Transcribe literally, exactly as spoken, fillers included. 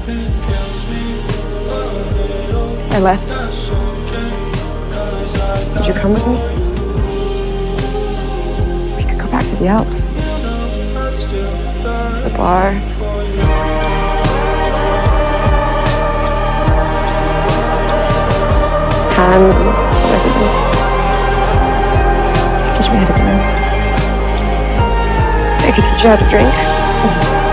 I left. Would you come with me? We could go back to the Alps. To the bar. Hands and whatever it is. Teach me how to dance. I could teach you how to drink.